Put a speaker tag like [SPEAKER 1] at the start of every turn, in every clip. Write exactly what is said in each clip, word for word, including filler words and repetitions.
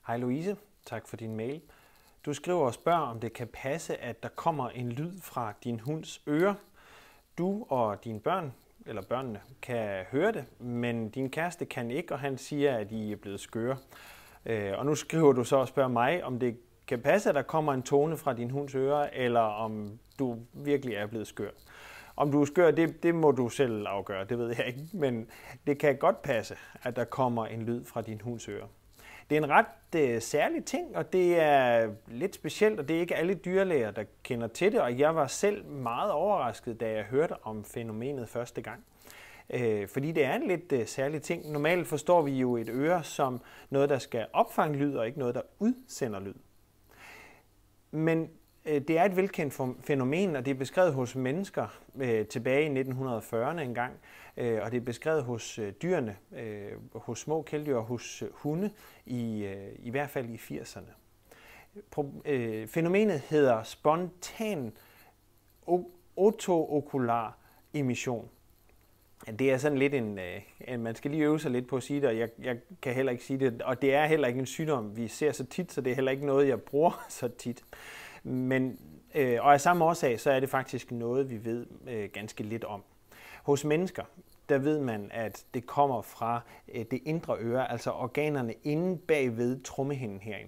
[SPEAKER 1] Hej Louise, tak for din mail. Du skriver og spørger, om det kan passe, at der kommer en lyd fra din hunds øre. Du og dine børn, eller børnene, kan høre det, men din kæreste kan ikke, og han siger, at I er blevet skøre. Og nu skriver du så og spørger mig, om det kan passe, at der kommer en tone fra din hunds øre, eller om du virkelig er blevet skør. Om du er skør, det, det må du selv afgøre, det ved jeg ikke, men det kan godt passe, at der kommer en lyd fra din hunds øre. Det er en ret øh, særlig ting, og det er lidt specielt, og det er ikke alle dyrlæger, der kender til det, og jeg var selv meget overrasket, da jeg hørte om fænomenet første gang. Øh, fordi det er en lidt øh, særlig ting. Normalt forstår vi jo et øre som noget, der skal opfange lyd, og ikke noget, der udsender lyd. Men øh, det er et velkendt fænomen, og det er beskrevet hos mennesker øh, tilbage i nitten fyrrerne engang, øh, og det er beskrevet hos øh, dyrene, øh, hos små kæledyr og hos øh, hunde, i, øh, i hvert fald i firserne. Pro, øh, fænomenet hedder spontan otookular emission. Det er sådan lidt en, øh, man skal lige øve sig lidt på at sige det, og jeg, jeg kan heller ikke sige det, og det er heller ikke en sygdom, vi ser så tit, så det er heller ikke noget, jeg bruger så tit. Men, øh, og af samme årsag, så er det faktisk noget, vi ved øh, ganske lidt om. Hos mennesker, der ved man, at det kommer fra øh, det indre øre, altså organerne inde bagved trommehinden herinde.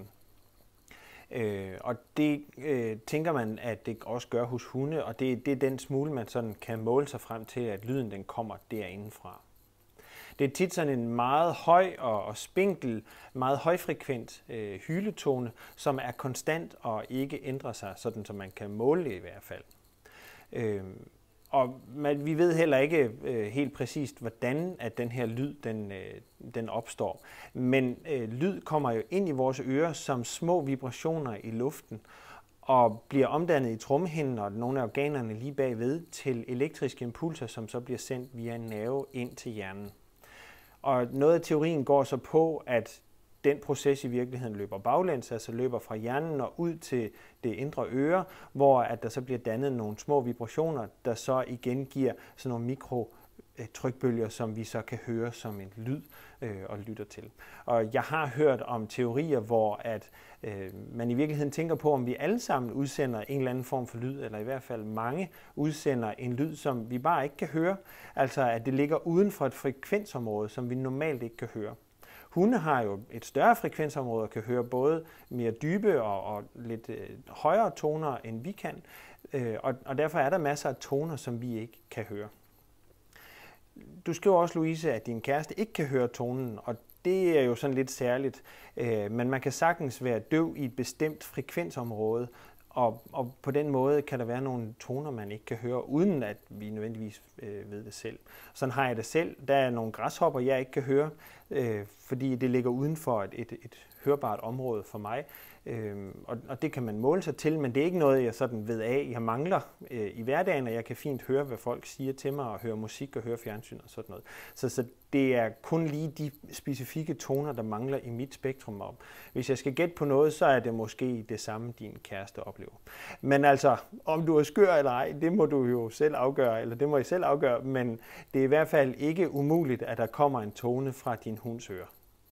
[SPEAKER 1] Øh, og det øh, tænker man, at det også gør hos hunde, og det, det er den smule, man sådan kan måle sig frem til, at lyden den kommer derindefra. Det er tit sådan en meget høj og, og spinkel, meget højfrekvent øh, hyletone, som er konstant og ikke ændrer sig, sådan som man kan måle det i hvert fald. Øh, og man, vi ved heller ikke øh, helt præcist, hvordan at den her lyd den, øh, den opstår. Men øh, lyd kommer jo ind i vores ører som små vibrationer i luften, og bliver omdannet i trommehinden og nogle af organerne lige bagved til elektriske impulser, som så bliver sendt via en nerve ind til hjernen. Og noget af teorien går så på, at den proces i virkeligheden løber baglæns, altså løber fra hjernen og ud til det indre øre, hvor at der så bliver dannet nogle små vibrationer, der så igen giver sådan nogle mikrotrykbølger, som vi så kan høre som en lyd øh, og lytter til. Og jeg har hørt om teorier, hvor at øh, man i virkeligheden tænker på, om vi alle sammen udsender en eller anden form for lyd, eller i hvert fald mange udsender en lyd, som vi bare ikke kan høre. Altså at det ligger uden for et frekvensområde, som vi normalt ikke kan høre. Hunde har jo et større frekvensområde og kan høre både mere dybe og, og lidt øh, højere toner, end vi kan. Øh, og, og derfor er der masser af toner, som vi ikke kan høre. Du skriver også, Louise, at din kæreste ikke kan høre tonen, og det er jo sådan lidt særligt. Øh, men man kan sagtens være døv i et bestemt frekvensområde, og, og på den måde kan der være nogle toner, man ikke kan høre, uden at vi nødvendigvis øh, ved det selv. Sådan har jeg det selv. Der er nogle græshopper, jeg ikke kan høre, øh, fordi det ligger uden for et, et, et hørbart område for mig. Øh, og, og det kan man måle sig til, men det er ikke noget, jeg sådan ved af. Jeg mangler øh, i hverdagen, og jeg kan fint høre, hvad folk siger til mig, og høre musik og høre fjernsyn og sådan noget. Så, så det er kun lige de specifikke toner, der mangler i mit spektrum. Og hvis jeg skal gætte på noget, så er det måske det samme, din kæreste oplever. Men altså, om du er skør eller ej, det må du jo selv afgøre, eller det må I selv afgøre, men det er i hvert fald ikke umuligt, at der kommer en tone fra din hunds øre.